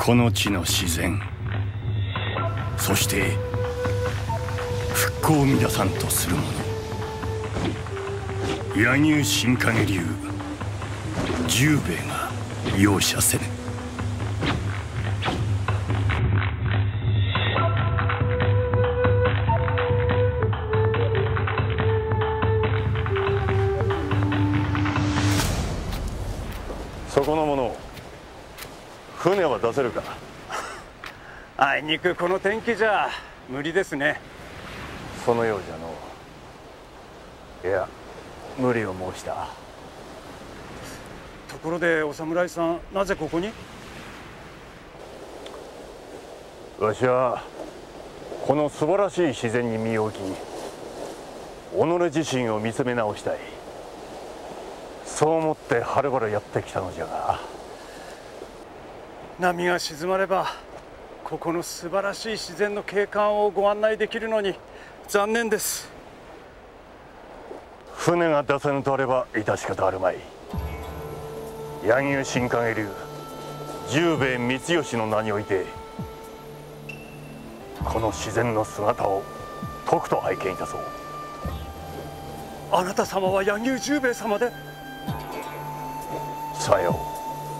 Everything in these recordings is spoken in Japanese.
この地の自然、そして復興を乱さんとする者、柳生新影流十兵衛が容赦せぬ。 そこの者、船は出せるか？ あいにくこの天気じゃ無理ですね。 そのようじゃの。いや、無理を申した。 ところでお侍さん、なぜここに？ わしはこの素晴らしい自然に身を置き、己自身を見つめ直したい、そう思ってはるばるやってきたのじゃが。 波が静まればここの素晴らしい自然の景観をご案内できるのに残念です。 船が出せぬとあれば致し方あるまい。柳生新影流十兵衛光義の名において、この自然の姿をとくと拝見いたそう。 あなた様は柳生十兵衛様で？ さよう。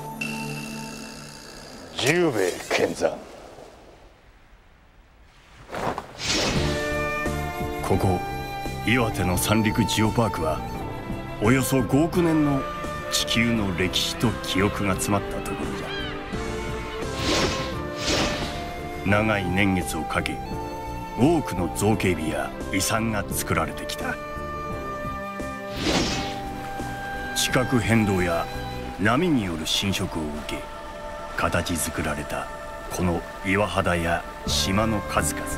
十兵衛見山。 ここ岩手の三陸ジオパークはおよそ5億年の地球の歴史と記憶が詰まったところじゃ。長い年月をかけ多くの造形美や遺産が作られてきた。地殻変動や波による侵食を受け形作られたこの岩肌や島の数々。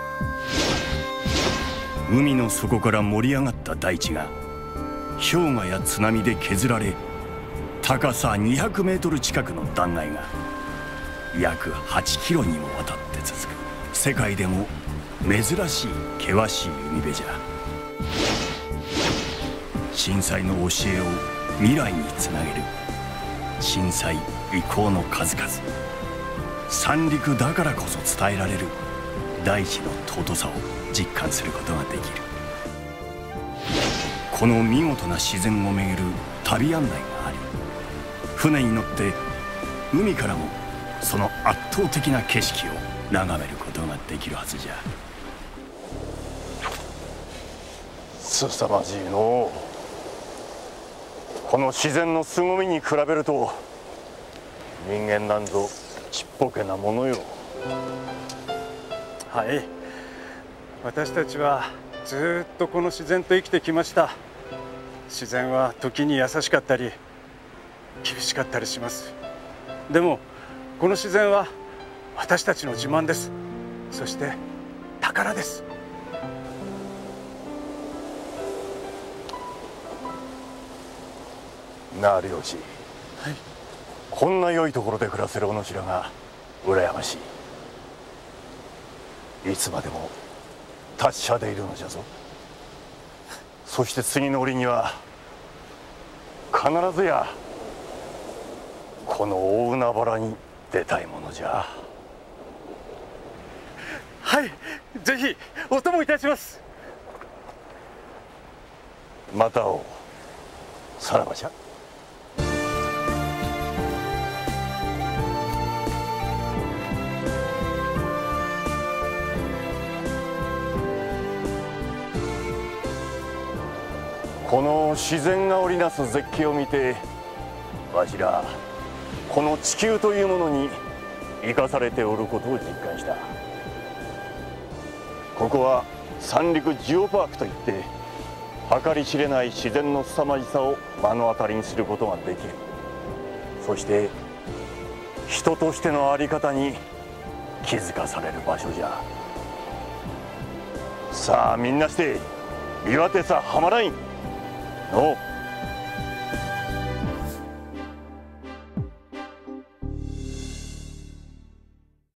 海の底から盛り上がった大地が氷河や津波で削られ、高さ200メートル近くの断崖が約8キロにもわたって続く世界でも珍しい険しい海辺じゃ。震災の教えを未来につなげる震災遺構の数々。三陸だからこそ伝えられる大地の尊さを実感することができる。この見事な自然を巡る旅案内があり、船に乗って海からもその圧倒的な景色を眺めることができるはずじゃ。 すさまじいのう。この自然の凄みに比べると人間なんぞちっぽけなものよ。 はい、私たちはずっとこの自然と生きてきました。自然は時に優しかったり厳しかったりします。でもこの自然は私たちの自慢です。そして宝です。 なあ漁師、 はい、 こんな良いところで暮らせるお主らが羨ましい。いつまでも達者でいるのじゃぞ。そして次の折には必ずやこの大海原に出たいものじゃ。 はい、ぜひお供いたします。 また会おう。さらばじゃ。この自然が織りなす絶景を見て、わしらこの地球というものに生かされておることを実感した。ここは三陸ジオパークといって、計り知れない自然の凄まじさを目の当たりにすることができる。そして人としての在り方に気づかされる場所じゃ。さあみんなして岩手さハマラインの